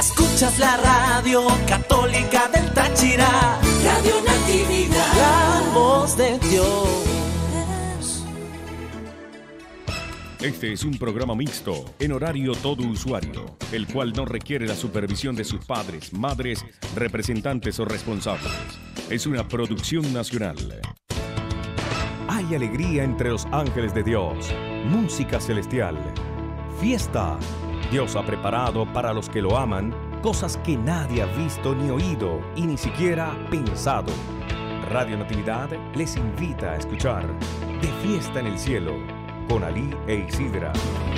Escuchas la radio católica del Táchira, Radio Natividad, la voz de Dios. Este es un programa mixto, en horario todo usuario, el cual no requiere la supervisión de sus padres, madres, representantes o responsables. Es una producción nacional. Hay alegría entre los ángeles de Dios, música celestial, fiesta. Dios ha preparado para los que lo aman cosas que nadie ha visto ni oído y ni siquiera pensado. Radio Natividad les invita a escuchar De Fiesta en el Cielo con Alí e Isidra.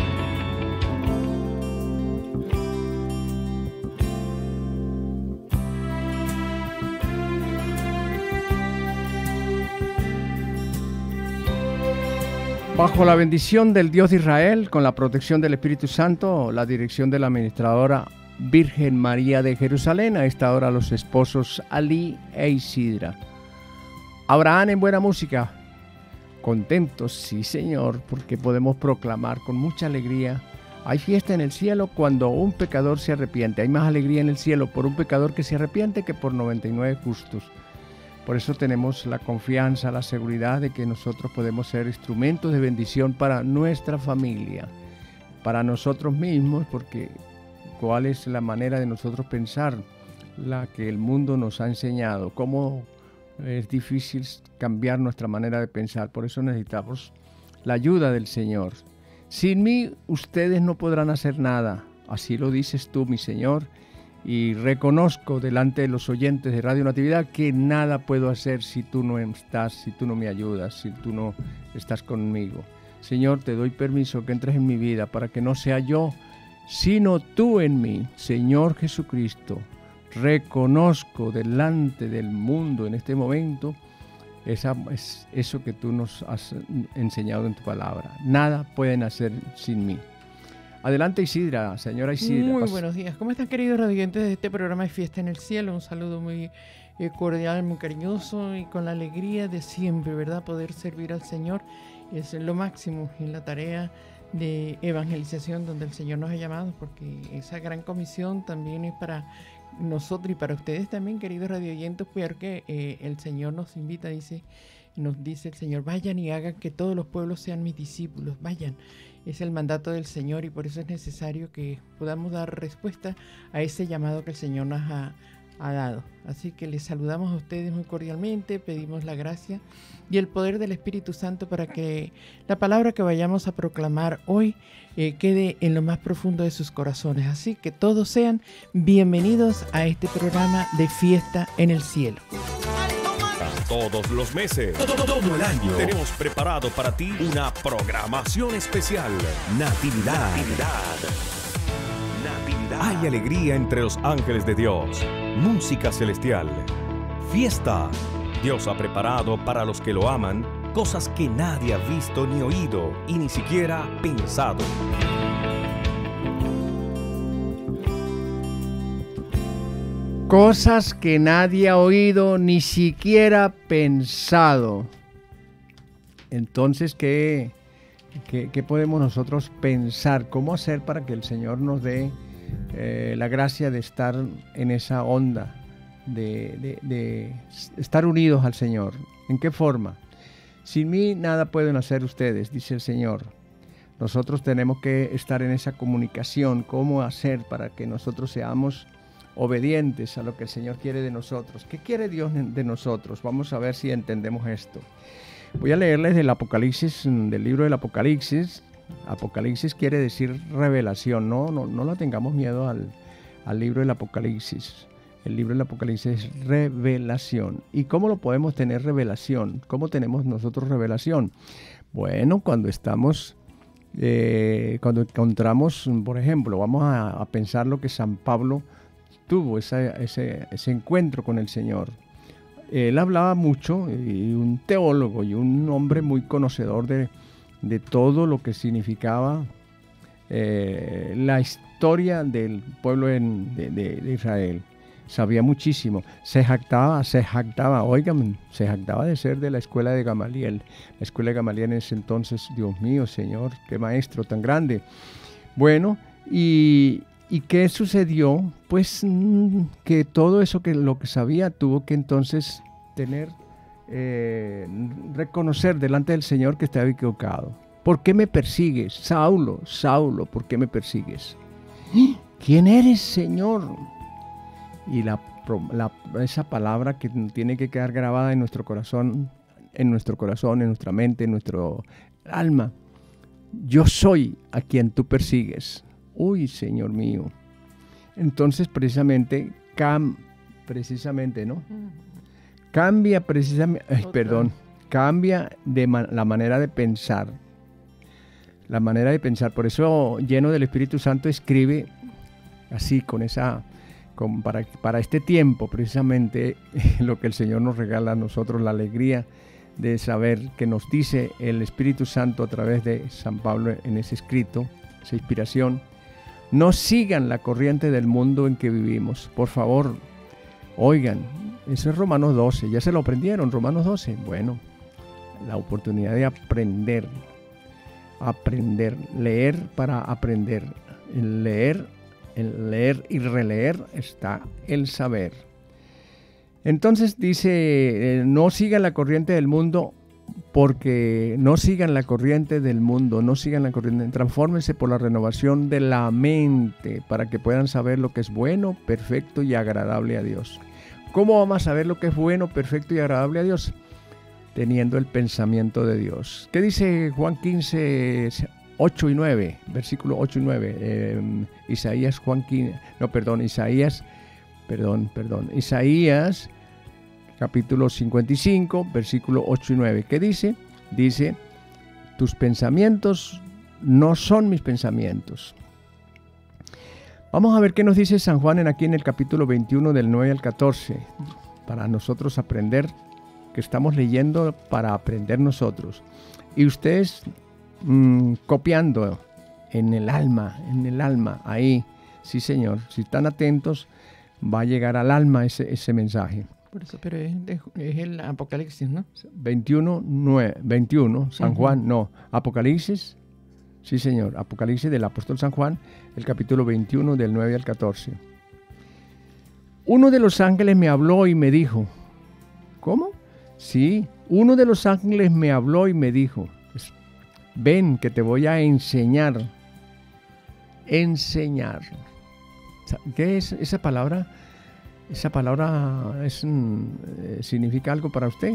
Bajo la bendición del Dios de Israel, con la protección del Espíritu Santo, la dirección de la administradora Virgen María de Jerusalén, a esta hora los esposos Alí e Isidra. Abraham en buena música. Contentos, sí Señor, porque podemos proclamar con mucha alegría. Hay fiesta en el cielo cuando un pecador se arrepiente. Hay más alegría en el cielo por un pecador que se arrepiente que por 99 justos. Por eso tenemos la confianza, la seguridad de que nosotros podemos ser instrumentos de bendición para nuestra familia, para nosotros mismos, porque cuál es la manera de nosotros pensar, la que el mundo nos ha enseñado, cómo es difícil cambiar nuestra manera de pensar. Por eso necesitamos la ayuda del Señor. Sin mí ustedes no podrán hacer nada. Así lo dices tú, mi Señor. Y reconozco delante de los oyentes de Radio Natividad que nada puedo hacer si tú no estás, si tú no me ayudas, si tú no estás conmigo. Señor, te doy permiso que entres en mi vida para que no sea yo, sino tú en mí. Señor Jesucristo, reconozco delante del mundo en este momento eso que tú nos has enseñado en tu palabra. Nada pueden hacer sin mí. Adelante Isidra, señora Isidra. Muy buenos días. ¿Cómo están, queridos radioyentes de este programa de Fiesta en el Cielo? Un saludo muy cordial, muy cariñoso y con la alegría de siempre, ¿verdad? Poder servir al Señor es lo máximo en la tarea de evangelización donde el Señor nos ha llamado, porque esa gran comisión también es para nosotros y para ustedes también, queridos radioyentes, porque el Señor nos invita, nos dice el Señor, vayan y hagan que todos los pueblos sean mis discípulos, vayan. Es el mandato del Señor y por eso es necesario que podamos dar respuesta a ese llamado que el Señor nos ha dado. Así que les saludamos a ustedes muy cordialmente, pedimos la gracia y el poder del Espíritu Santo para que la palabra que vayamos a proclamar hoy quede en lo más profundo de sus corazones. Así que todos sean bienvenidos a este programa de Fiesta en el Cielo. Todos los meses, todo el año, tenemos preparado para ti una programación especial. Natividad. Hay alegría entre los ángeles de Dios, música celestial, fiesta. Dios ha preparado para los que lo aman cosas que nadie ha visto ni oído y ni siquiera pensado. Cosas que nadie ha oído ni siquiera pensado. Entonces, ¿qué podemos nosotros pensar? ¿Cómo hacer para que el Señor nos dé la gracia de estar en esa onda, de estar unidos al Señor? ¿En qué forma? Sin mí nada pueden hacer ustedes, dice el Señor. Nosotros tenemos que estar en esa comunicación. ¿Cómo hacer para que nosotros seamos obedientes a lo que el Señor quiere de nosotros? ¿Qué quiere Dios de nosotros? Vamos a ver si entendemos esto. Voy a leerles del Apocalipsis, del libro del Apocalipsis. Apocalipsis quiere decir revelación. No le tengamos miedo al libro del Apocalipsis. El libro del Apocalipsis es revelación. ¿Y cómo lo podemos tener revelación? ¿Cómo tenemos nosotros revelación? Bueno, cuando encontramos, por ejemplo, vamos a pensar lo que San Pablo tuvo, ese encuentro con el Señor. Él hablaba mucho, y un teólogo y un hombre muy conocedor de todo lo que significaba la historia del pueblo de Israel. Sabía muchísimo, se jactaba de ser de la escuela de Gamaliel. La escuela de Gamaliel en ese entonces, Dios mío, Señor, qué maestro tan grande. Bueno, y ¿Y qué sucedió? Pues que todo eso lo que sabía tuvo que entonces reconocer delante del Señor que estaba equivocado. ¿Por qué me persigues? Saulo, Saulo, ¿por qué me persigues? ¿Quién eres, Señor? Y esa palabra que tiene que quedar grabada en nuestro corazón, en nuestra mente, en nuestro alma. Yo soy a quien tú persigues. Uy, Señor mío. Entonces, precisamente, ¿no? Cambia precisamente, cambia la manera de pensar. La manera de pensar. Por eso, lleno del Espíritu Santo, escribe así, para este tiempo, precisamente, lo que el Señor nos regala a nosotros, la alegría de saber que nos dice el Espíritu Santo a través de San Pablo en ese escrito, esa inspiración. No sigan la corriente del mundo en que vivimos. Por favor, oigan, eso es Romanos 12, ya se lo aprendieron, Romanos 12. Bueno, la oportunidad de aprender, leer para aprender. En leer y releer está el saber. Entonces dice, no sigan la corriente del mundo, porque no sigan la corriente del mundo, transfórmense por la renovación de la mente para que puedan saber lo que es bueno, perfecto y agradable a Dios. ¿Cómo vamos a saber lo que es bueno, perfecto y agradable a Dios? Teniendo el pensamiento de Dios. ¿Qué dice Juan 15, 8 y 9? Versículo 8 y 9. Isaías capítulo 55, versículo 8 y 9. ¿Qué dice? Dice, tus pensamientos no son mis pensamientos. Vamos a ver qué nos dice San Juan aquí en el capítulo 21 del 9 al 14. Para nosotros aprender, que estamos leyendo para aprender nosotros. Y ustedes copiando en el alma, ahí, sí Señor, si están atentos, va a llegar al alma ese mensaje. Por eso, pero es el Apocalipsis, ¿no? 21, San Juan, no, Apocalipsis, sí señor, Apocalipsis del apóstol San Juan, el capítulo 21 del 9 al 14. Uno de los ángeles me habló y me dijo, ¿cómo? Sí, uno de los ángeles me habló y me dijo, ven que te voy a enseñar. ¿Qué es esa palabra? Esa palabra significa algo para usted.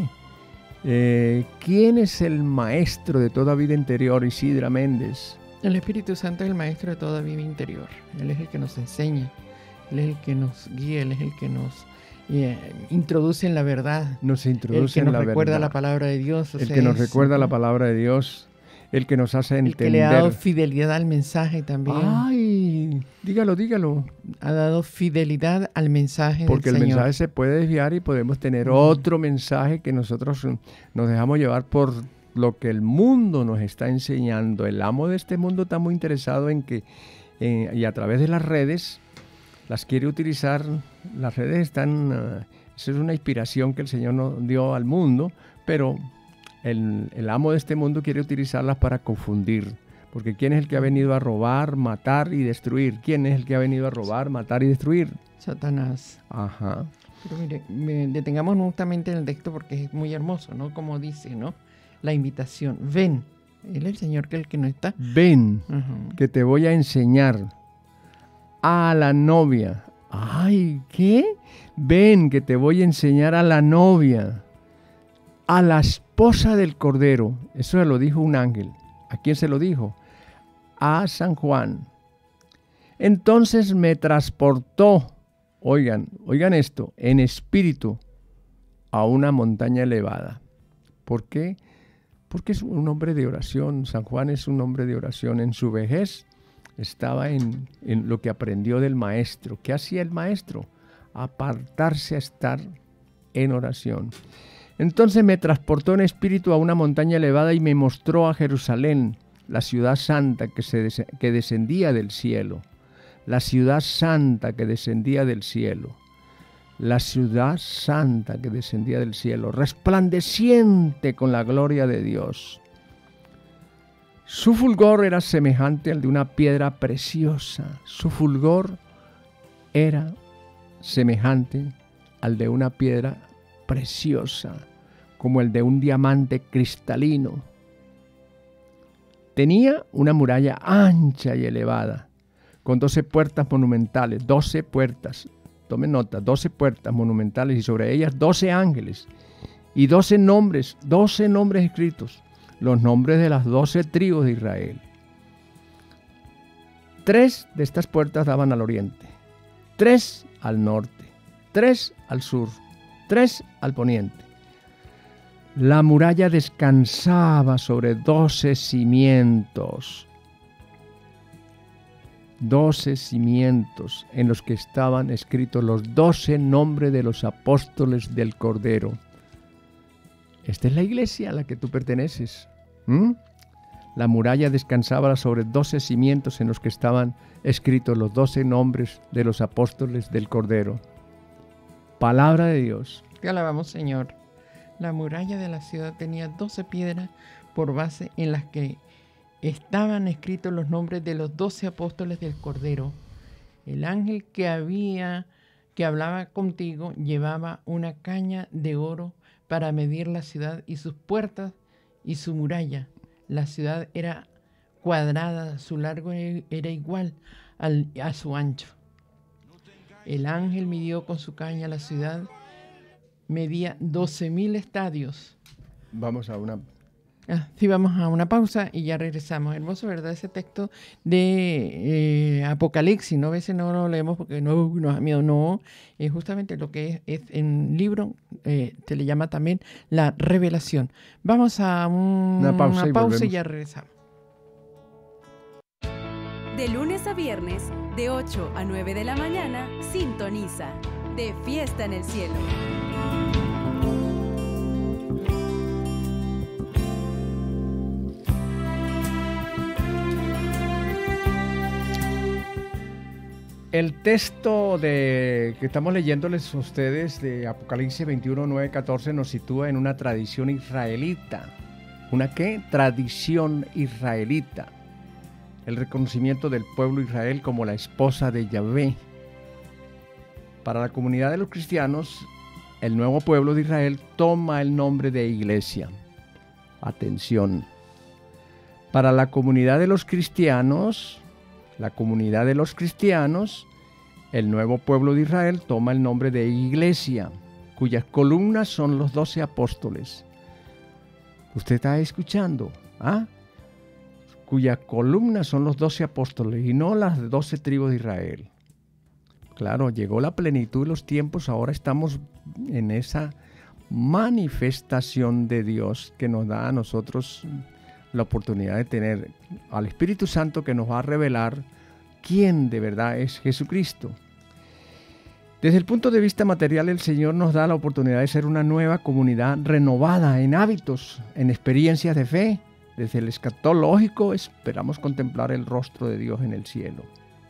¿Quién es el maestro de toda vida interior? Isidra Méndez. El Espíritu Santo es el maestro de toda vida interior. Él es el que nos enseña, Él es el que nos guía, Él es el que nos introduce en la verdad. Nos introduce en la verdad. El que nos recuerda la palabra de Dios. El que nos recuerda la palabra de Dios. El que nos hace entender. El que le ha dado fidelidad al mensaje también. ¡Ay! Dígalo. Ha dado fidelidad al mensaje porque del Señor. Porque el mensaje se puede desviar y podemos tener otro mensaje que nosotros nos dejamos llevar por lo que el mundo nos está enseñando. El amo de este mundo está muy interesado en que, y a través de las redes, las quiere utilizar. Las redes están, eso es una inspiración que el Señor nos dio al mundo, pero el amo de este mundo quiere utilizarlas para confundir. Porque ¿quién es el que ha venido a robar, matar y destruir? ¿Quién es el que ha venido a robar, matar y destruir? Satanás. Ajá. Pero mire, detengamos justamente en el texto porque es muy hermoso, ¿no? Como dice, ¿no? La invitación. Ven. Él es el Señor que es el que no está. Ven, que te voy a enseñar a la novia. Ay, ¿qué? Ven, que te voy a enseñar a la novia, a la esposa del Cordero. Eso se lo dijo un ángel. ¿A quién se lo dijo? A San Juan. Entonces me transportó, oigan esto, en espíritu a una montaña elevada. ¿Por qué? Porque es un hombre de oración. San Juan es un hombre de oración. En su vejez estaba en lo que aprendió del maestro. ¿Qué hacía el maestro? Apartarse a estar en oración. Entonces me transportó en espíritu a una montaña elevada y me mostró a Jerusalén, la ciudad santa que descendía del cielo. La ciudad santa que descendía del cielo. La ciudad santa que descendía del cielo, resplandeciente con la gloria de Dios. Su fulgor era semejante al de una piedra preciosa. Su fulgor era semejante al de una piedra preciosa, como el de un diamante cristalino. Tenía una muralla ancha y elevada, con 12 puertas monumentales, 12 puertas, tomen nota, 12 puertas monumentales y sobre ellas 12 ángeles y 12 nombres escritos, los nombres de las 12 tribus de Israel. 3 de estas puertas daban al oriente, 3 al norte, 3 al sur, 3 al poniente. La muralla descansaba sobre 12 cimientos. 12 cimientos en los que estaban escritos los 12 nombres de los apóstoles del Cordero. Esta es la iglesia a la que tú perteneces. La muralla descansaba sobre 12 cimientos en los que estaban escritos los 12 nombres de los apóstoles del Cordero. Palabra de Dios. Te alabamos, Señor. La muralla de la ciudad tenía 12 piedras por base en las que estaban escritos los nombres de los 12 apóstoles del Cordero. El ángel que hablaba contigo llevaba una caña de oro para medir la ciudad y sus puertas y su muralla. La ciudad era cuadrada, su largo era igual a su ancho. El ángel midió con su caña la ciudad, medía 12,000 estadios. Vamos a una pausa y ya regresamos. Hermoso, ¿verdad? Ese texto de Apocalipsis, ¿no? A veces no lo leemos porque no nos da miedo, no. Es justamente lo que es en libro, se le llama también la revelación. Vamos a una pausa y ya regresamos. De lunes a viernes, de 8 a 9 de la mañana, sintoniza De Fiesta en el Cielo. El texto que estamos leyéndoles a ustedes de Apocalipsis 21, 9, 14 nos sitúa en una tradición israelita. ¿Una qué? Tradición israelita. El reconocimiento del pueblo de Israel como la esposa de Yahvé. Para la comunidad de los cristianos, el nuevo pueblo de Israel toma el nombre de iglesia. Atención. Para la comunidad de los cristianos, el nuevo pueblo de Israel toma el nombre de iglesia, cuyas columnas son los 12 apóstoles. ¿Usted está escuchando? Cuyas columnas son los 12 apóstoles y no las 12 tribus de Israel. Claro, llegó la plenitud de los tiempos, ahora estamos en esa manifestación de Dios que nos da a nosotros la oportunidad de tener al Espíritu Santo que nos va a revelar quién de verdad es Jesucristo. Desde el punto de vista material, el Señor nos da la oportunidad de ser una nueva comunidad renovada en hábitos, en experiencias de fe. Desde el escatológico esperamos contemplar el rostro de Dios en el cielo.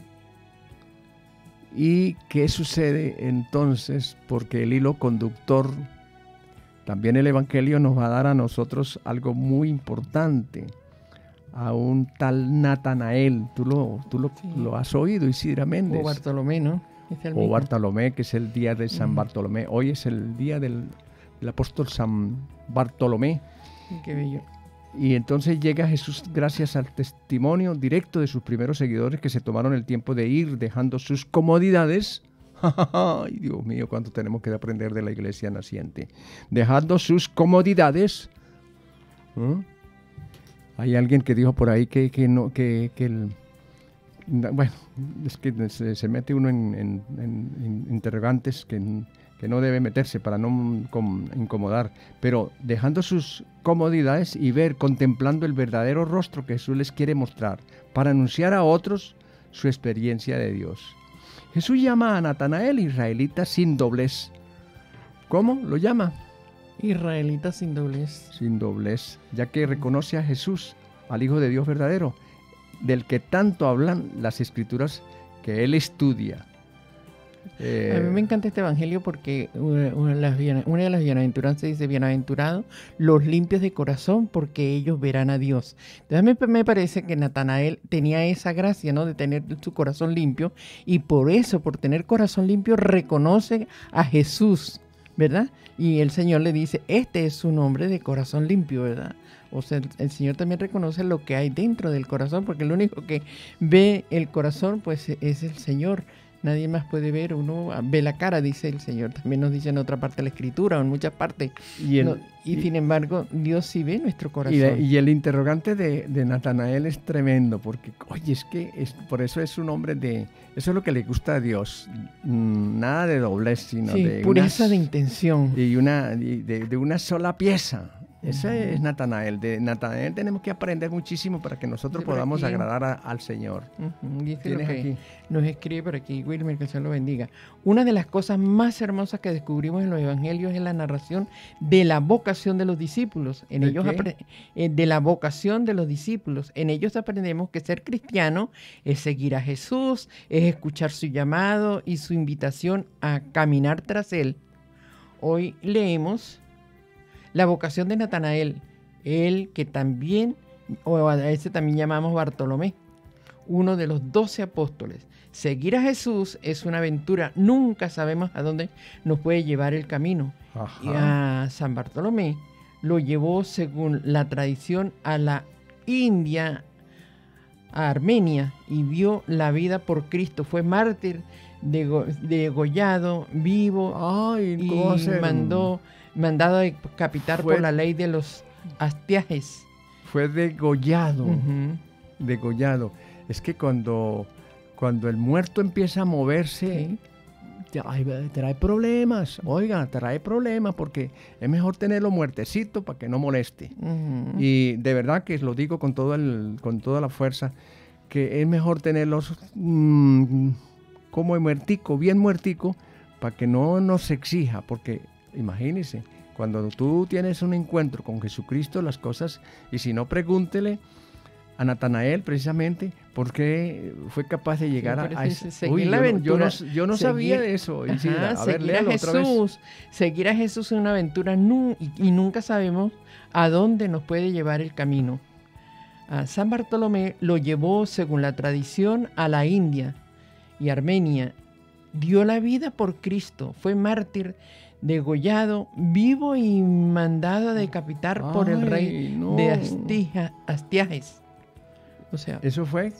¿Y qué sucede entonces? Porque el hilo conductor, también el Evangelio nos va a dar a nosotros algo muy importante. A un tal Natanael, tú lo has oído, Isidra Méndez. O Bartolomé, ¿no? O Bartolomé, que es el día de San Bartolomé. Hoy es el día del apóstol San Bartolomé. Qué bello. Y entonces llega Jesús gracias al testimonio directo de sus primeros seguidores que se tomaron el tiempo de ir dejando sus comodidades. Ay, Dios mío, cuánto tenemos que aprender de la iglesia naciente. Dejando sus comodidades. Hay alguien que dijo por ahí bueno, es que se mete uno en interrogantes que no debe meterse para no incomodar, pero dejando sus comodidades y contemplando el verdadero rostro que Jesús les quiere mostrar para anunciar a otros su experiencia de Dios. Jesús llama a Natanael israelita sin doblez. ¿Cómo lo llama? Israelita sin doblez. Sin doblez, ya que reconoce a Jesús, al Hijo de Dios verdadero, del que tanto hablan las Escrituras que él estudia. A mí me encanta este evangelio porque una de las bienaventuranzas dice: bienaventurados los limpios de corazón, porque ellos verán a Dios. Entonces me parece que Natanael tenía esa gracia, ¿no?, de tener su corazón limpio, y por eso, por tener corazón limpio, reconoce a Jesús, ¿verdad? Y el Señor le dice: este es un hombre de corazón limpio, ¿verdad? O sea, el Señor también reconoce lo que hay dentro del corazón, porque el único que ve el corazón, pues, es el Señor. Nadie más puede ver, uno ve la cara, dice el Señor. También nos dice en otra parte de la Escritura, o en muchas partes. Y sin embargo, Dios sí ve nuestro corazón. Y el interrogante de Natanael es tremendo, porque, oye, por eso es un hombre eso es lo que le gusta a Dios. Nada de doblez, sino de pureza de intención. Y de una sola pieza. Ese es Natanael. De Natanael tenemos que aprender muchísimo para que nosotros podamos agradar al Señor. Dice lo que aquí nos escribe por aquí Wilmer, que el Señor lo bendiga. Una de las cosas más hermosas que descubrimos en los evangelios es la narración de la vocación de los discípulos. De la vocación de los discípulos. En ellos aprendemos que ser cristiano es seguir a Jesús, es escuchar su llamado y su invitación a caminar tras él. Hoy leemos la vocación de Natanael, el que también, o a ese también llamamos Bartolomé, uno de los 12 apóstoles. Seguir a Jesús es una aventura, nunca sabemos a dónde nos puede llevar el camino. Ajá. Y a San Bartolomé lo llevó, según la tradición, a la India, a Armenia, y dio la vida por Cristo. Fue mártir, degollado, vivo, y mandado a decapitar por la ley de los astiages. Fue degollado. Degollado. Es que cuando el muerto empieza a moverse, trae problemas. Oiga, trae problemas, porque es mejor tenerlo muertecito para que no moleste. Y de verdad que lo digo con toda la fuerza, que es mejor tenerlos como muertico, bien muertico, para que no nos exija, porque imagínese, cuando tú tienes un encuentro con Jesucristo, las cosas, y si no, pregúntele a Natanael precisamente por qué fue capaz de llegar a ese. Uy, la aventura. Yo no sabía de eso. A ver, léalo otra vez. Seguir a Jesús es una aventura y nunca sabemos a dónde nos puede llevar el camino. A San Bartolomé lo llevó, según la tradición, a la India y Armenia. Dio la vida por Cristo, fue mártir, degollado, vivo y mandado a decapitar por el rey de Astiages. O sea, ¿eso fue?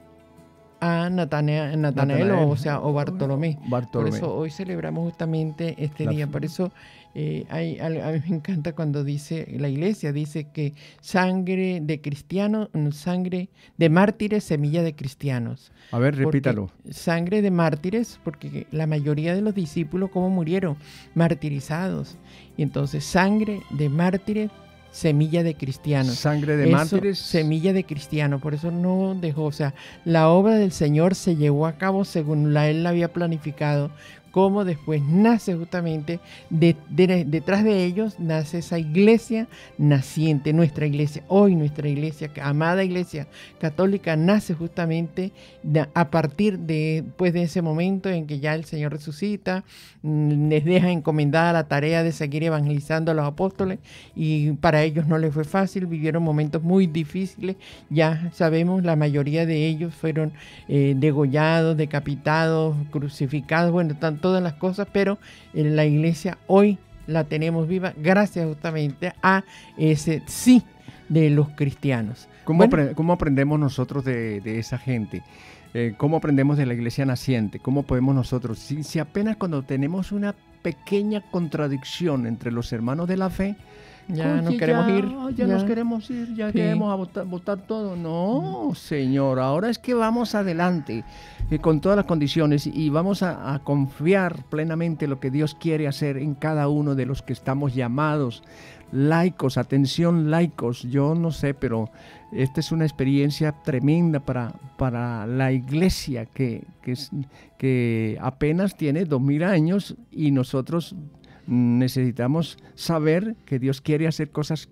A Natanael, o Bartolomé. Por eso hoy celebramos justamente este día. Por eso a mí me encanta cuando dice la iglesia, dice que sangre de cristianos, sangre de mártires, semilla de cristianos. A ver, repítalo. Sangre de mártires, porque la mayoría de los discípulos, ¿cómo murieron? Martirizados. Y entonces sangre de mártires, semilla de cristianos. Sangre de mártires. Semilla de cristiano. Por eso no dejó. O sea, la obra del Señor se llevó a cabo según Él la había planificado. Como después nace justamente, detrás de ellos nace esa iglesia naciente, nuestra iglesia. Hoy nuestra iglesia, amada iglesia católica, nace justamente a partir de ese momento en que ya el Señor resucita, les deja encomendada la tarea de seguir evangelizando a los apóstoles, y para ellos no les fue fácil, vivieron momentos muy difíciles. Ya sabemos, la mayoría de ellos fueron degollados, decapitados, crucificados, bueno, todas las cosas, pero en la iglesia hoy la tenemos viva gracias justamente a ese sí de los cristianos. ¿Cómo aprendemos nosotros de esa gente? ¿Cómo aprendemos de la iglesia naciente? ¿Cómo podemos nosotros? Si apenas cuando tenemos una pequeña contradicción entre los hermanos de la fe, ya nos queremos ir. Ya nos queremos ir, ya queremos votar todo. No, Señor, ahora es que vamos adelante con todas las condiciones y vamos a confiar plenamente en lo que Dios quiere hacer en cada uno de los que estamos llamados. Laicos, atención laicos, yo no sé, pero esta es una experiencia tremenda para la iglesia que apenas tiene 2000 años, y nosotros necesitamos saber que Dios quiere hacer cosas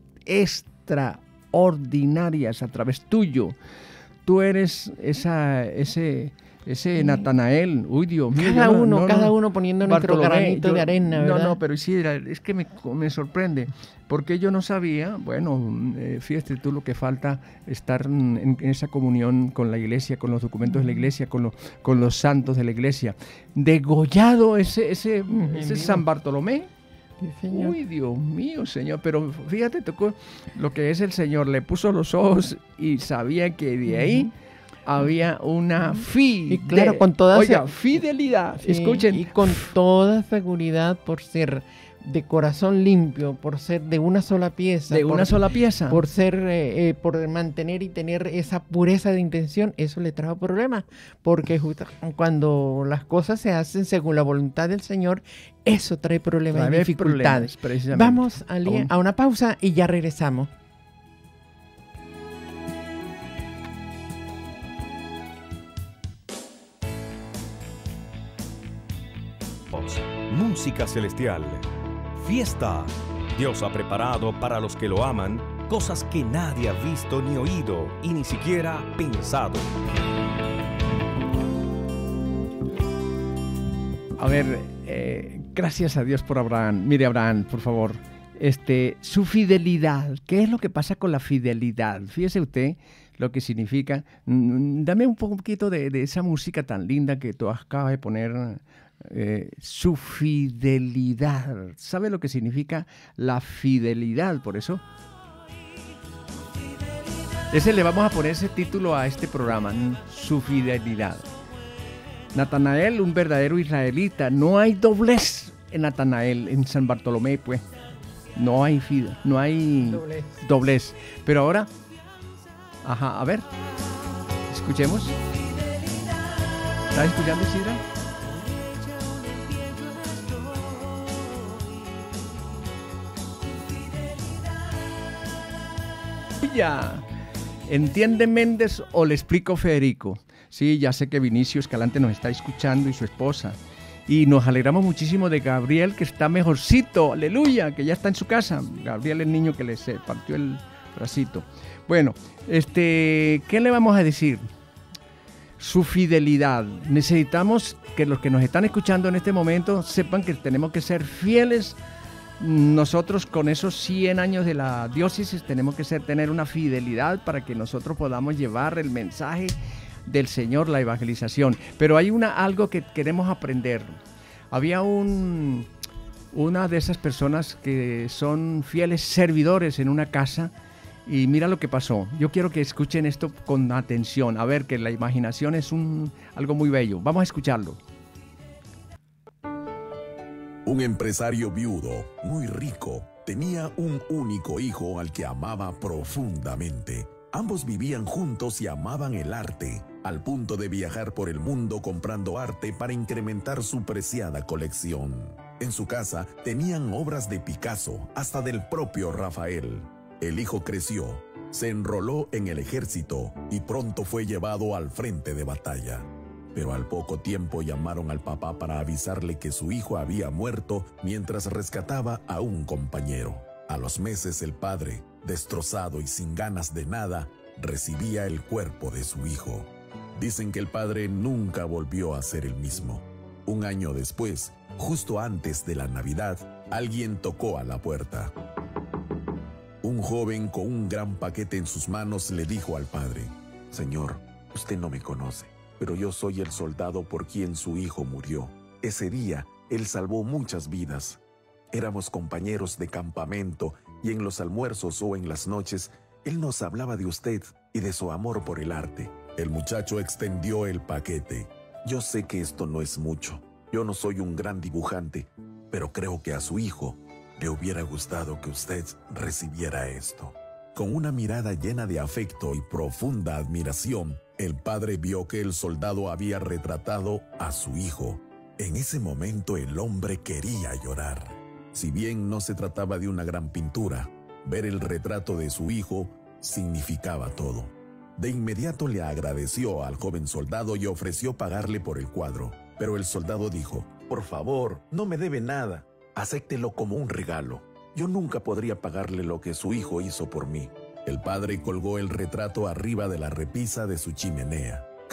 extraordinarias a través tuyo. Tú eres ese ese Natanael, uy, Dios mío. Cada uno poniendo nuestro granito de arena, ¿verdad? No, pero sí, es que me sorprende, porque yo no sabía, bueno, fíjate tú lo que falta, estar en esa comunión con la iglesia, con los documentos de la iglesia, con los santos de la iglesia. Degollado ese San Bartolomé. Sí, señor. Uy, Dios mío, Señor, pero fíjate, tocó lo que es el Señor, le puso los ojos y sabía que de ahí había una y claro, con toda fidelidad, sí, escuchen. Y con toda seguridad, por ser de corazón limpio, por ser de una sola pieza. Por ser, por mantener y tener esa pureza de intención, eso le trajo problemas. Porque justo cuando las cosas se hacen según la voluntad del Señor, eso trae problemas y dificultades. Vamos a una pausa y ya regresamos. Música celestial. Fiesta. Dios ha preparado para los que lo aman cosas que nadie ha visto ni oído y ni siquiera pensado. A ver, gracias a Dios por Abraham. Mire, Abraham, por favor, su fidelidad. ¿Qué es lo que pasa con la fidelidad? Fíjese usted lo que significa. Dame un poquito de esa música tan linda que tú acabas de poner. Su fidelidad. ¿Sabe lo que significa la fidelidad? Por eso le vamos a poner ese título a este programa, su fidelidad. Natanael, un verdadero israelita. No hay doblez en Natanael, en San Bartolomé, pues. No hay doblez. Pero ahora, a ver, escuchemos. ¿Estás escuchando, Isidra? Ya. ¿Entiende Méndez o le explico Federico? Sí, ya sé que Vinicio Escalante nos está escuchando y su esposa. Y nos alegramos muchísimo de Gabriel, que está mejorcito, aleluya, que ya está en su casa. Gabriel, el niño que le se partió el bracito. Bueno, ¿qué le vamos a decir? Su fidelidad. Necesitamos que los que nos están escuchando en este momento sepan que tenemos que ser fieles. Nosotros con esos 100 años de la diócesis tenemos que tener una fidelidad para que nosotros podamos llevar el mensaje del Señor, la evangelización. Pero hay algo que queremos aprender. Había una de esas personas que son fieles servidores en una casa y mira lo que pasó. Yo quiero que escuchen esto con atención. A ver, que la imaginación es algo muy bello. Vamos a escucharlo. Un empresario viudo, muy rico, tenía un único hijo al que amaba profundamente. Ambos vivían juntos y amaban el arte, al punto de viajar por el mundo comprando arte para incrementar su preciada colección. En su casa tenían obras de Picasso, hasta del propio Rafael. El hijo creció, se enroló en el ejército y pronto fue llevado al frente de batalla. Pero al poco tiempo llamaron al papá para avisarle que su hijo había muerto mientras rescataba a un compañero. A los meses el padre, destrozado y sin ganas de nada, recibía el cuerpo de su hijo. Dicen que el padre nunca volvió a ser el mismo. Un año después, justo antes de la Navidad, alguien tocó a la puerta. Un joven con un gran paquete en sus manos le dijo al padre: «Señor, usted no me conoce, pero yo soy el soldado por quien su hijo murió. Ese día, él salvó muchas vidas. Éramos compañeros de campamento y en los almuerzos o en las noches, él nos hablaba de usted y de su amor por el arte». El muchacho extendió el paquete. «Yo sé que esto no es mucho. Yo no soy un gran dibujante, pero creo que a su hijo le hubiera gustado que usted recibiera esto». Con una mirada llena de afecto y profunda admiración, el padre vio que el soldado había retratado a su hijo. En ese momento el hombre quería llorar. Si bien no se trataba de una gran pintura, ver el retrato de su hijo significaba todo. De inmediato le agradeció al joven soldado y ofreció pagarle por el cuadro. Pero el soldado dijo: «Por favor, no me debe nada. Acéptelo como un regalo. Yo nunca podría pagarle lo que su hijo hizo por mí». El padre colgó el retrato arriba de la repisa de su chimenea.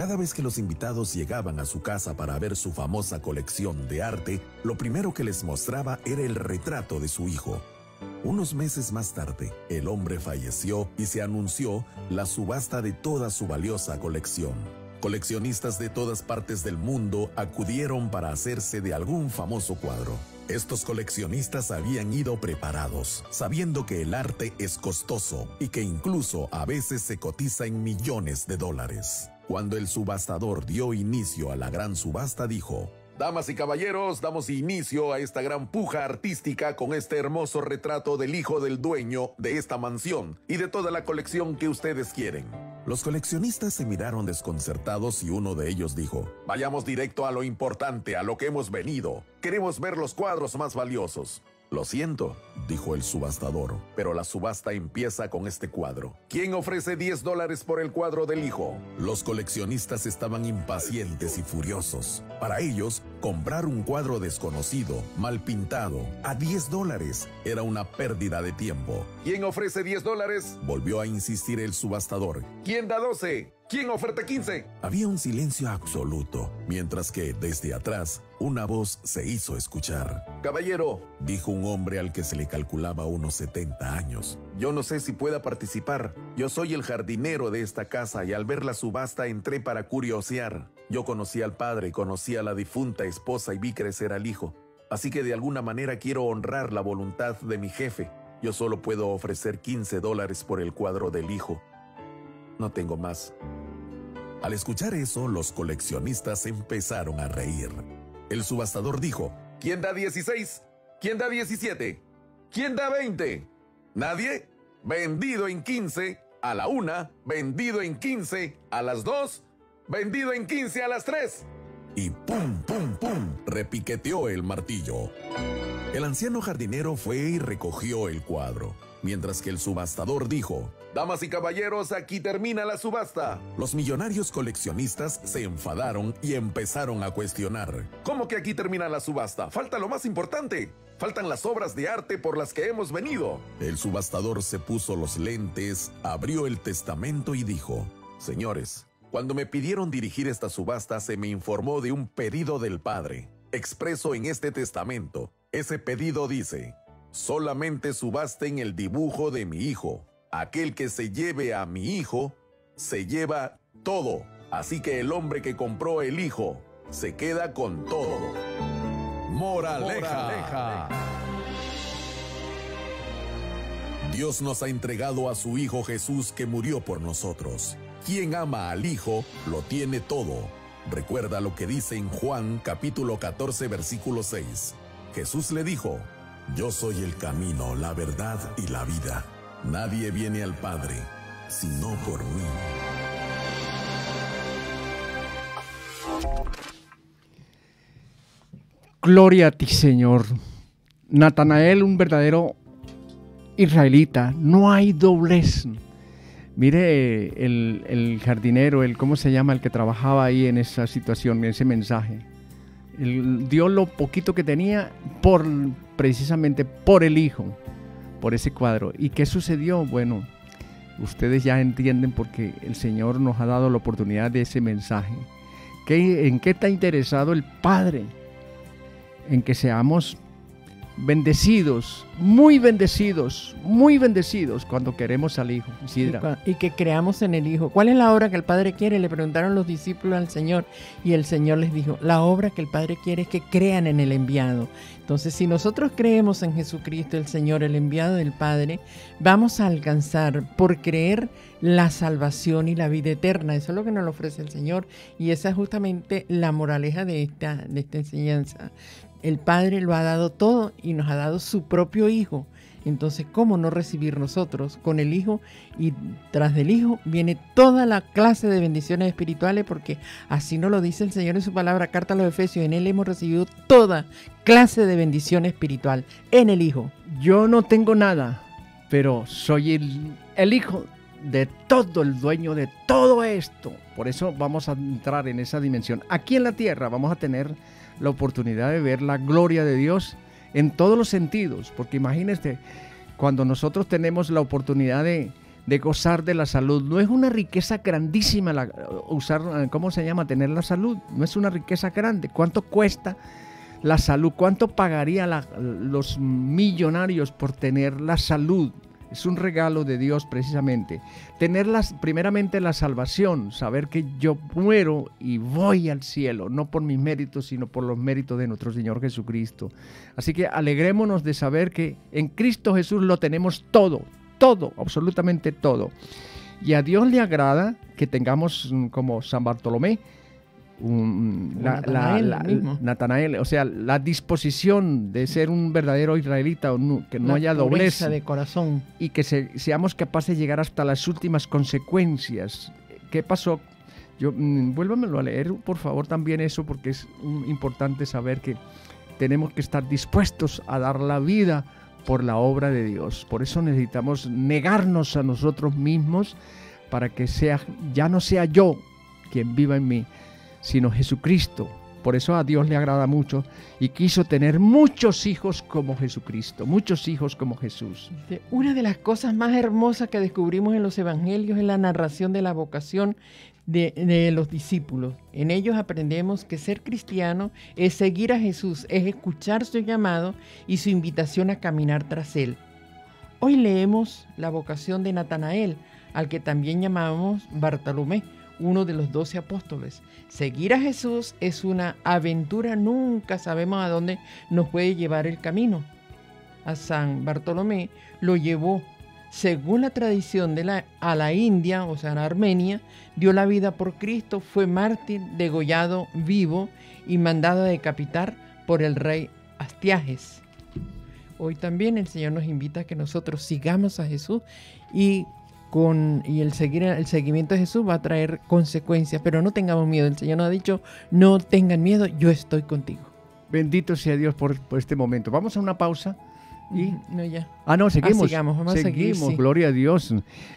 Cada vez que los invitados llegaban a su casa para ver su famosa colección de arte, lo primero que les mostraba era el retrato de su hijo. Unos meses más tarde, el hombre falleció y se anunció la subasta de toda su valiosa colección. Coleccionistas de todas partes del mundo acudieron para hacerse de algún famoso cuadro. Estos coleccionistas habían ido preparados, sabiendo que el arte es costoso y que incluso a veces se cotiza en millones de dólares. Cuando el subastador dio inicio a la gran subasta, dijo: Damas y caballeros, damos inicio a esta gran puja artística con este hermoso retrato del hijo del dueño de esta mansión y de toda la colección que ustedes quieren. Los coleccionistas se miraron desconcertados y uno de ellos dijo: Vayamos directo a lo importante, a lo que hemos venido. Queremos ver los cuadros más valiosos. Lo siento, dijo el subastador, pero la subasta empieza con este cuadro. ¿Quién ofrece $10 por el cuadro del hijo? Los coleccionistas estaban impacientes y furiosos. Para ellos, comprar un cuadro desconocido, mal pintado, a $10 era una pérdida de tiempo. ¿Quién ofrece $10? Volvió a insistir el subastador. ¿Quién da 12? ¿Quién oferta 15? Había un silencio absoluto, mientras que, desde atrás, una voz se hizo escuchar. Caballero, dijo un hombre al que se le calculaba unos 70 años. Yo no sé si pueda participar. Yo soy el jardinero de esta casa y al ver la subasta entré para curiosear. Yo conocí al padre, conocí a la difunta esposa y vi crecer al hijo. Así que de alguna manera quiero honrar la voluntad de mi jefe. Yo solo puedo ofrecer $15 por el cuadro del hijo. No tengo más. Al escuchar eso, los coleccionistas empezaron a reír. El subastador dijo: ¿Quién da 16? ¿Quién da 17? ¿Quién da 20? ¿Nadie? Vendido en 15 a la 1, vendido en 15 a las 2, vendido en 15 a las 3. Y ¡pum, pum, pum! Repiqueteó el martillo. El anciano jardinero fue y recogió el cuadro, mientras que el subastador dijo: Damas y caballeros, aquí termina la subasta. Los millonarios coleccionistas se enfadaron y empezaron a cuestionar. ¿Cómo que aquí termina la subasta? Falta lo más importante. Faltan las obras de arte por las que hemos venido. El subastador se puso los lentes, abrió el testamento y dijo: Señores, cuando me pidieron dirigir esta subasta se me informó de un pedido del Padre, expreso en este testamento. Ese pedido dice: solamente subasten el dibujo de mi hijo. Aquel que se lleve a mi hijo, se lleva todo. Así que el hombre que compró el hijo, se queda con todo. Moraleja. Dios nos ha entregado a su Hijo Jesús que murió por nosotros. Quien ama al Hijo, lo tiene todo. Recuerda lo que dice en Juan capítulo 14, versículo 6. Jesús le dijo: Yo soy el camino, la verdad y la vida. Nadie viene al Padre, sino por mí. Gloria a ti, Señor. Natanael, un verdadero israelita. No hay doblez. Mire el jardinero, ¿cómo se llama? El que trabajaba ahí en esa situación, en ese mensaje. Él dio lo poquito que tenía precisamente por el hijo, por ese cuadro. ¿Y qué sucedió? Bueno, ustedes ya entienden porque el Señor nos ha dado la oportunidad de ese mensaje. ¿En qué está interesado el Padre? En que seamos bendecidos, muy bendecidos cuando queremos al Hijo. Isidra. Y que creamos en el Hijo. ¿Cuál es la obra que el Padre quiere? Le preguntaron los discípulos al Señor y el Señor les dijo: la obra que el Padre quiere es que crean en el enviado. Entonces, si nosotros creemos en Jesucristo, el Señor, el enviado del Padre, vamos a alcanzar por creer la salvación y la vida eterna. Eso es lo que nos lo ofrece el Señor y esa es justamente la moraleja de esta enseñanza. El Padre lo ha dado todo y nos ha dado su propio Hijo. Entonces, ¿cómo no recibir nosotros con el Hijo? Y tras del Hijo viene toda la clase de bendiciones espirituales, porque así nos lo dice el Señor en su palabra, carta a los Efesios. En Él hemos recibido toda clase de bendición espiritual, en el Hijo. Yo no tengo nada, pero soy el Hijo de todo, el dueño de todo esto. Por eso vamos a entrar en esa dimensión. Aquí en la tierra vamos a tener la oportunidad de ver la gloria de Dios en todos los sentidos, porque imagínense, cuando nosotros tenemos la oportunidad de de gozar de la salud. No es una riqueza grandísima tener la salud. No es una riqueza grande. ¿Cuánto cuesta la salud? ¿Cuánto pagaría los millonarios por tener la salud? Es un regalo de Dios precisamente. Primeramente la salvación, saber que yo muero y voy al cielo, no por mis méritos, sino por los méritos de nuestro Señor Jesucristo. Así que alegrémonos de saber que en Cristo Jesús lo tenemos todo, absolutamente todo. Y a Dios le agrada que tengamos como San Bartolomé, Natanael, o sea, la disposición de ser un verdadero israelita, que no haya doblez de corazón, y que seamos capaces de llegar hasta las últimas consecuencias. ¿Qué pasó? Vuélvamelo a leer, por favor, también eso, porque es importante saber que tenemos que estar dispuestos a dar la vida por la obra de Dios. Por eso necesitamos negarnos a nosotros mismos para que ya no sea yo quien viva en mí, sino Jesucristo. Por eso a Dios le agrada mucho y quiso tener muchos hijos como Jesucristo, muchos hijos como Jesús. Una de las cosas más hermosas que descubrimos en los evangelios es la narración de la vocación de los discípulos. En ellos aprendemos que ser cristiano es seguir a Jesús, es escuchar su llamado y su invitación a caminar tras él. Hoy leemos la vocación de Natanael, al que también llamamos Bartolomé, uno de los 12 apóstoles. Seguir a Jesús es una aventura, nunca sabemos a dónde nos puede llevar el camino. A San Bartolomé lo llevó, según la tradición, a la India, o sea, a Armenia, dio la vida por Cristo, fue mártir, degollado vivo y mandado a decapitar por el rey Astiages. Hoy también el Señor nos invita a que nosotros sigamos a Jesús y el seguimiento de Jesús va a traer consecuencias, pero no tengamos miedo. El Señor nos ha dicho, no tengan miedo, yo estoy contigo. Bendito sea Dios por este momento. Vamos a una pausa. ¿Y? No, ya. Seguimos. Vamos a seguir, sí. Gloria a Dios.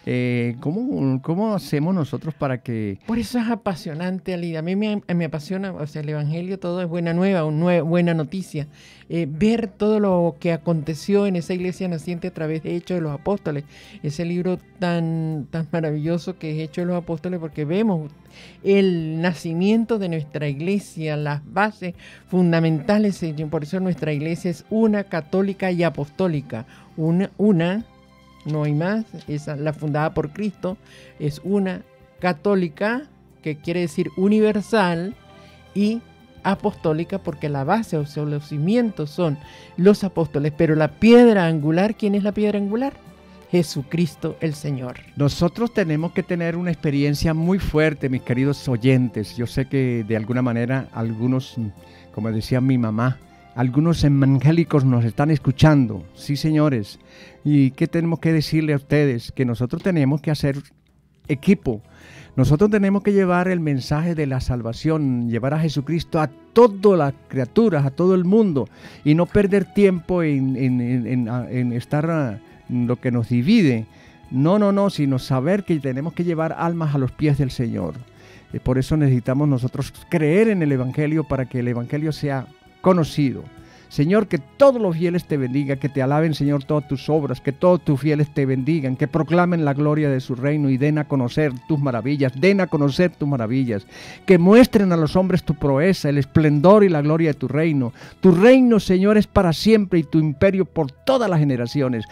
¿Cómo hacemos nosotros para que...? Por eso es apasionante, Alida. A mí me apasiona, o sea, el Evangelio todo es buena buena noticia. Ver todo lo que aconteció en esa iglesia naciente a través de Hechos de los Apóstoles. Ese libro tan maravilloso que es Hechos de los Apóstoles, porque vemos el nacimiento de nuestra iglesia, las bases fundamentales. Por eso nuestra iglesia es una, católica y apostólica. Una, no hay más, es la fundada por Cristo, es una, católica, que quiere decir universal, y apostólica, porque la base, o sea, los cimientos son los apóstoles, pero la piedra angular, ¿quién es la piedra angular? Jesucristo el Señor. Nosotros tenemos que tener una experiencia muy fuerte, mis queridos oyentes. Yo sé que de alguna manera algunos, como decía mi mamá, algunos evangélicos nos están escuchando. Sí, señores. ¿Y qué tenemos que decirle a ustedes? Que nosotros tenemos que hacer equipo. Nosotros tenemos que llevar el mensaje de la salvación, llevar a Jesucristo a todas las criaturas, a todo el mundo, y no perder tiempo en estar lo que nos divide. No, sino saber que tenemos que llevar almas a los pies del Señor. Por eso necesitamos nosotros creer en el Evangelio, para que el Evangelio sea conocido. Señor, que todos los fieles te bendigan, que te alaben, Señor, todas tus obras, que todos tus fieles te bendigan, que proclamen la gloria de su reino y den a conocer tus maravillas, que muestren a los hombres tu proeza, el esplendor y la gloria de tu reino. Tu reino, Señor, es para siempre, y tu imperio por todas las generaciones,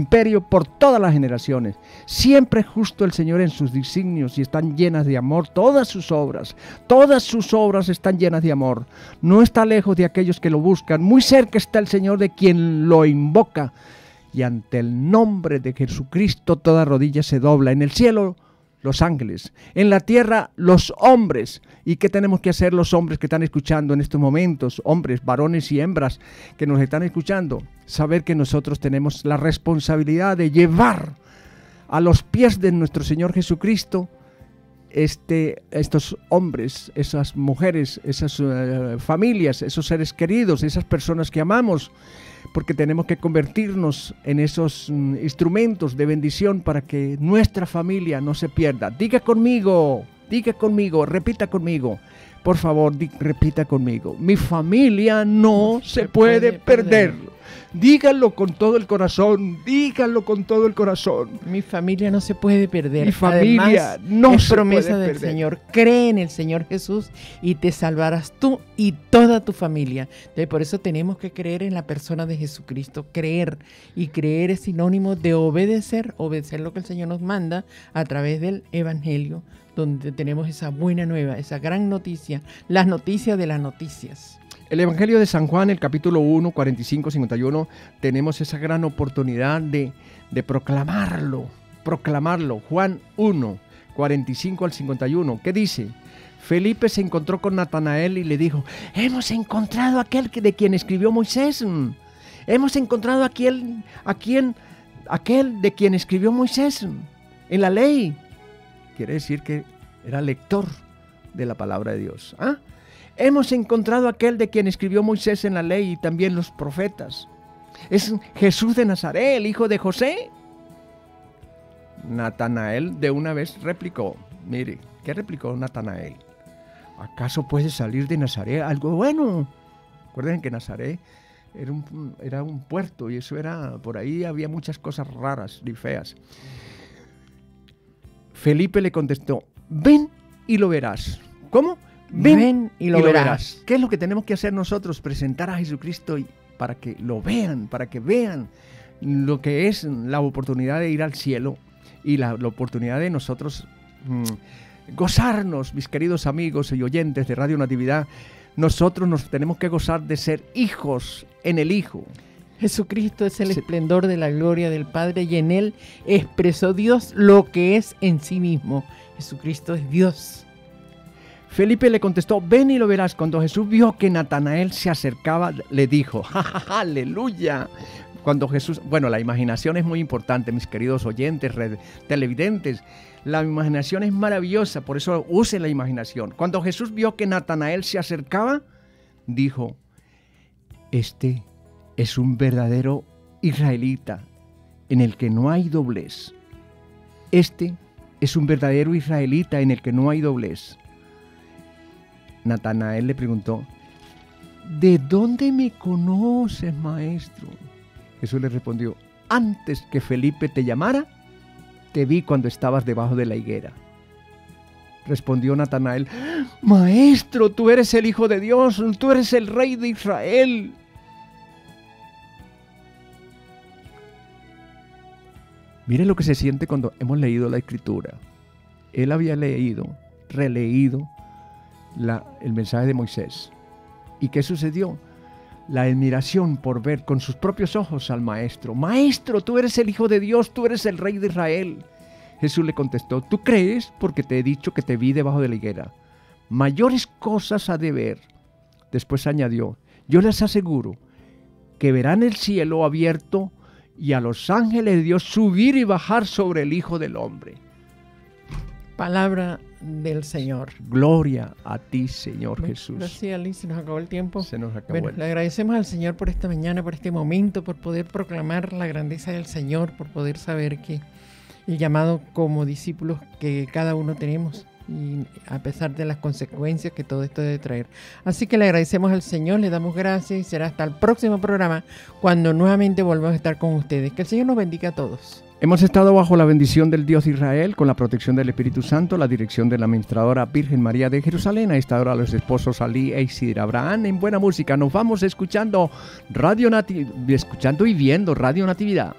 Siempre es justo el Señor en sus designios y están llenas de amor todas sus obras están llenas de amor. No está lejos de aquellos que lo buscan, muy cerca está el Señor de quien lo invoca, y ante el nombre de Jesucristo toda rodilla se dobla, en el cielo los ángeles, en la tierra los hombres. ¿Y qué tenemos que hacer los hombres que están escuchando en estos momentos? Hombres, varones y hembras que nos están escuchando, saber que nosotros tenemos la responsabilidad de llevar a los pies de nuestro Señor Jesucristo estos hombres, esas mujeres, esas familias, esos seres queridos, esas personas que amamos, porque tenemos que convertirnos en esos instrumentos de bendición para que nuestra familia no se pierda. Diga conmigo, repita conmigo. Por favor, repita conmigo. Mi familia no se puede perder. Díganlo con todo el corazón, díganlo con todo el corazón. Mi familia no se puede perder. Mi familia Además, no es se promesa puede del perder. Señor. Cree en el Señor Jesús y te salvarás tú y toda tu familia. Entonces, por eso tenemos que creer en la persona de Jesucristo. Creer. Y creer es sinónimo de obedecer lo que el Señor nos manda a través del Evangelio, donde tenemos esa buena nueva, esa gran noticia, las noticias de las noticias. El Evangelio de San Juan, el capítulo 1, 45, 51, tenemos esa gran oportunidad de proclamarlo. Juan 1, 45 al 51. ¿Qué dice? Felipe se encontró con Natanael y le dijo: hemos encontrado aquel de quien escribió Moisés. Hemos encontrado aquel de quien escribió Moisés en la ley. Quiere decir que era lector de la palabra de Dios. ¿Ah? Hemos encontrado aquel de quien escribió Moisés en la ley y también los profetas. Es Jesús de Nazaret, el hijo de José. Natanael de una vez replicó. Mire, ¿qué replicó Natanael? ¿Acaso puede salir de Nazaret algo bueno? Recuerden que Nazaret era un puerto y eso era, por ahí había muchas cosas raras y feas. Felipe le contestó: ven y lo verás. ¿Cómo? Ven y lo verás. ¿Qué es lo que tenemos que hacer nosotros? Presentar a Jesucristo para que lo vean, para que vean lo que es la oportunidad de ir al cielo y la oportunidad de nosotros gozarnos, mis queridos amigos y oyentes de Radio Natividad. Nosotros nos tenemos que gozar de ser hijos en el Hijo. Jesucristo es el esplendor de la gloria del Padre y en Él expresó Dios lo que es en sí mismo. Jesucristo es Dios. Felipe le contestó: ven y lo verás. Cuando Jesús vio que Natanael se acercaba, le dijo: ¡aleluya! Cuando Jesús, bueno, la imaginación es muy importante, mis queridos oyentes, televidentes. La imaginación es maravillosa, por eso use la imaginación. Cuando Jesús vio que Natanael se acercaba, dijo: este es un verdadero israelita en el que no hay doblez. Este es un verdadero israelita en el que no hay doblez. Natanael le preguntó: ¿de dónde me conoces, maestro? Jesús le respondió: antes que Felipe te llamara, te vi cuando estabas debajo de la higuera. Respondió Natanael: maestro, tú eres el Hijo de Dios, tú eres el Rey de Israel. Mire lo que se siente cuando hemos leído la Escritura. Él había releído el mensaje de Moisés. ¿Y qué sucedió? La admiración por ver con sus propios ojos al maestro. Maestro, tú eres el Hijo de Dios, tú eres el Rey de Israel. Jesús le contestó: tú crees porque te he dicho que te vi debajo de la higuera. Mayores cosas ha de ver. Después añadió: yo les aseguro que verán el cielo abierto y a los ángeles de Dios subir y bajar sobre el Hijo del Hombre. Palabra del Señor. Gloria a ti, Señor Jesús. Gracias, Ali. Se nos acabó el tiempo. Se nos acabó. Le agradecemos al Señor por esta mañana, por este momento, por poder proclamar la grandeza del Señor, por poder saber que el llamado como discípulos que cada uno tenemos, y a pesar de las consecuencias que todo esto debe traer. Así que le agradecemos al Señor, le damos gracias y será hasta el próximo programa cuando nuevamente volvamos a estar con ustedes. Que el Señor nos bendiga a todos. Hemos estado bajo la bendición del Dios de Israel, con la protección del Espíritu Santo, la dirección de la administradora Virgen María de Jerusalén. A esta hora los esposos Ali e Isidra Abraham en buena música. Nos vamos escuchando y viendo Radio Natividad.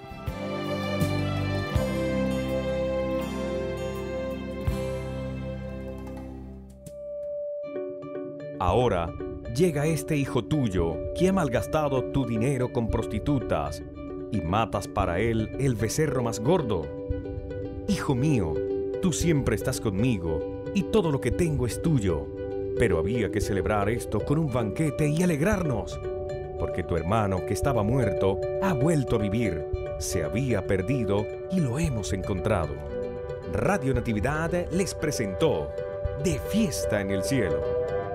Ahora llega este hijo tuyo que ha malgastado tu dinero con prostitutas y matas para él el becerro más gordo. Hijo mío, tú siempre estás conmigo y todo lo que tengo es tuyo. Pero había que celebrar esto con un banquete y alegrarnos, porque tu hermano que estaba muerto ha vuelto a vivir, se había perdido y lo hemos encontrado. Radio Natividad les presentó De Fiesta en el Cielo.